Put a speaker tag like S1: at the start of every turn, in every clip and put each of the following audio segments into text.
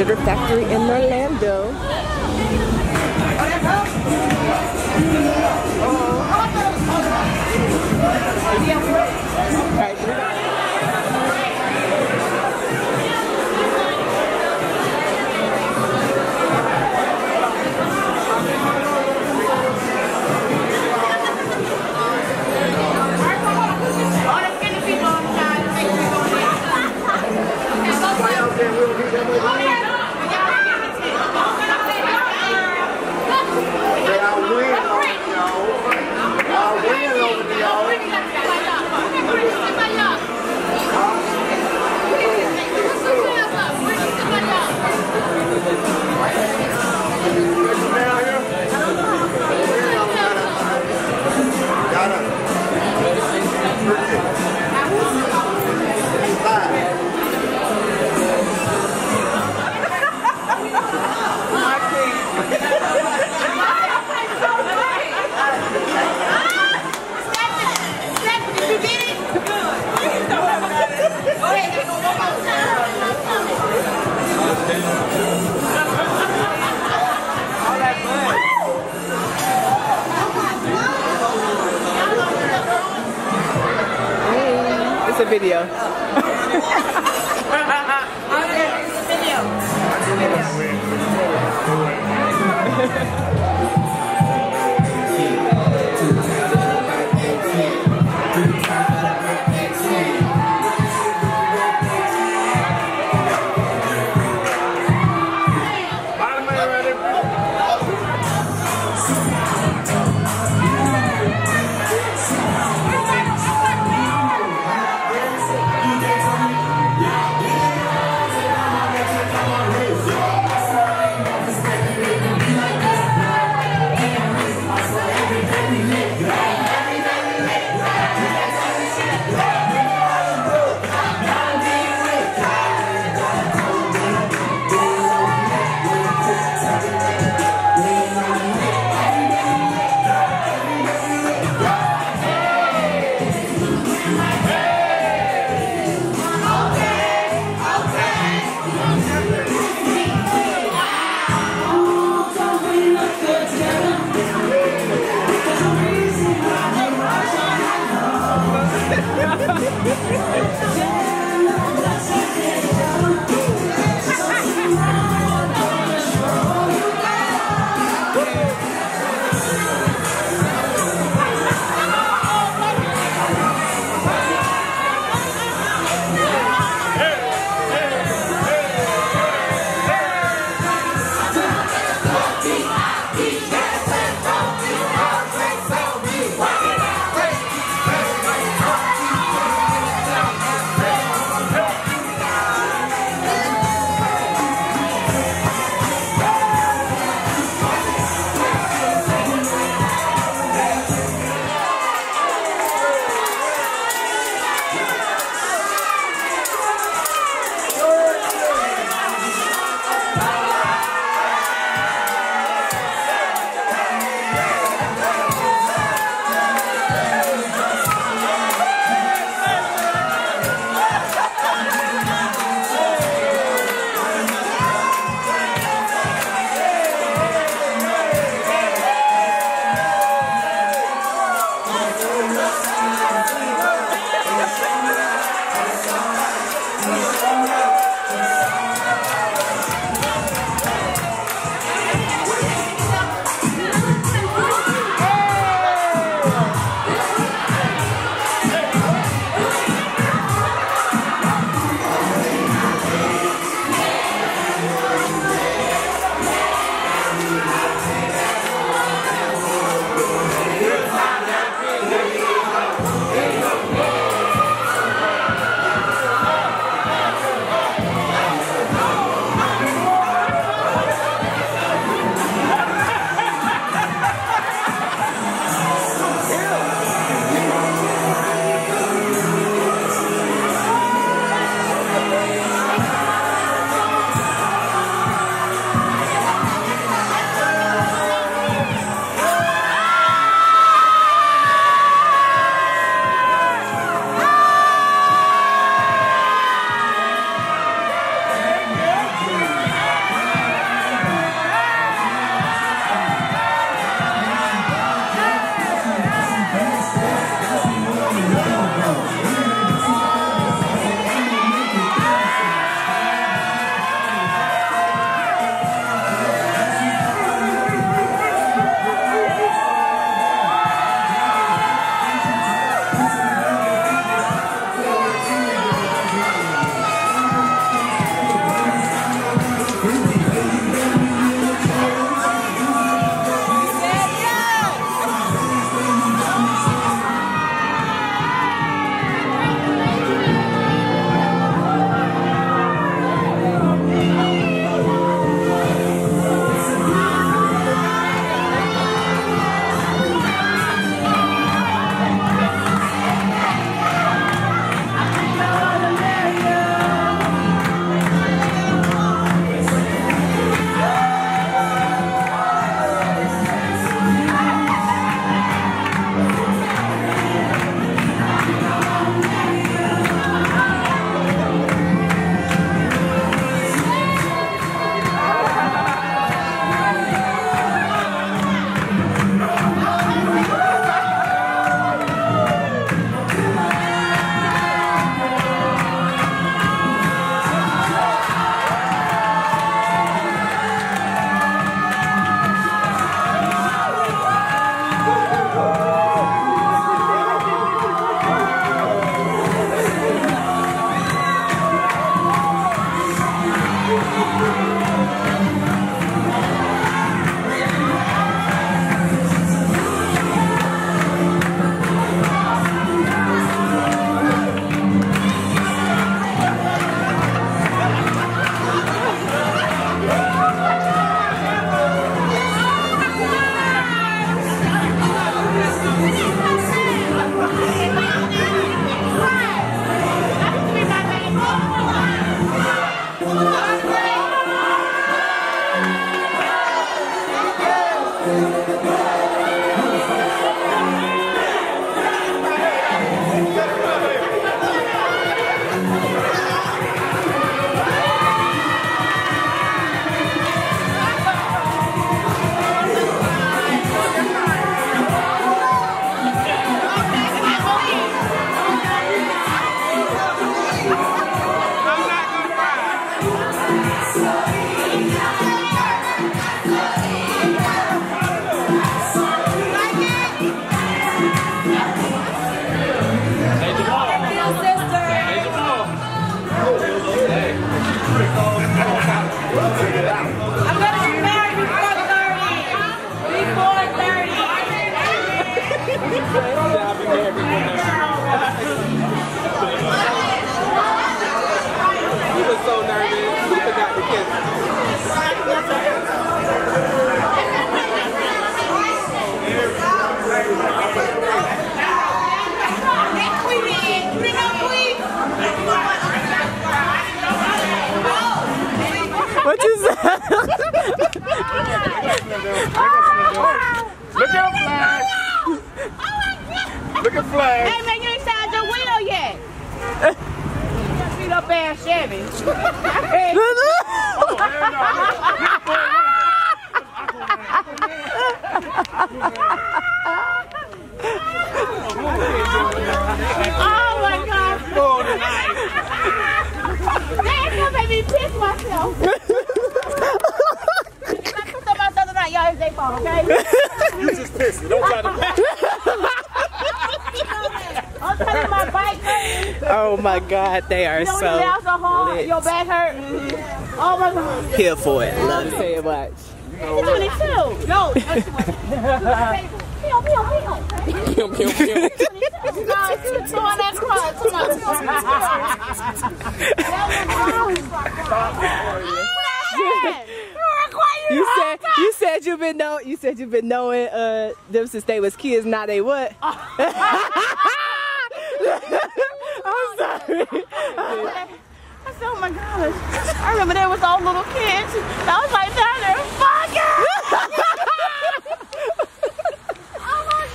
S1: Sugar Factory in Orlando. It's a video. What you say?
S2: Look at Flag. Look at Flag.
S3: Hey man, you ain't signed your wheel yet. Beat up ass Chevy. Oh my God. Damn, you made me piss myself. Y'all, it's their fault, okay?
S2: You just pissing. Don't try to pass.
S3: I'm telling my bike hurt.
S1: Oh my God, they are
S3: You know when
S1: so
S3: you laugh so hard,
S1: lit.
S3: your back hurt. Oh my God.
S1: Here for it. Love to say it much.
S3: It's 22. No. Peel.
S1: Pew, pew, pew.
S3: No, she's doing that crutch.
S1: You said you've been knowing them since they was kids. Now they what? I'm sorry.
S3: I said, oh my gosh. I remember there was all little kids. I was like, down there, fuck it! Oh my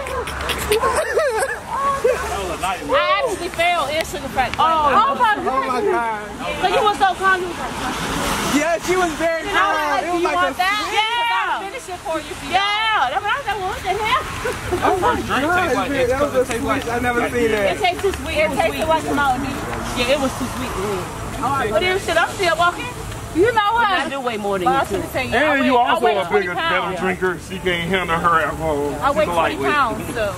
S3: goodness. I actually fell into the fact. Oh my God. So you was so calm.
S1: Yeah, she was very calm. It was like a
S3: Yeah. Finish it for you. Yeah. That's what I said. Well, what the hell?
S2: Oh my God. That was a sweet. I never seen that.
S3: It tastes too sweet. It tasted like a Mountain Dew. Yeah, it was too sweet. But then shit, I'm still walking. You know what? I do way more than you do.
S2: And you also a bigger, better drinker. She can't handle her alcohol.
S3: I weigh 20 pounds, so.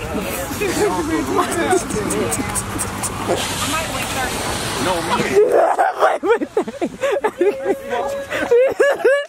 S3: I might weigh 30.
S2: No, me.
S1: Wait.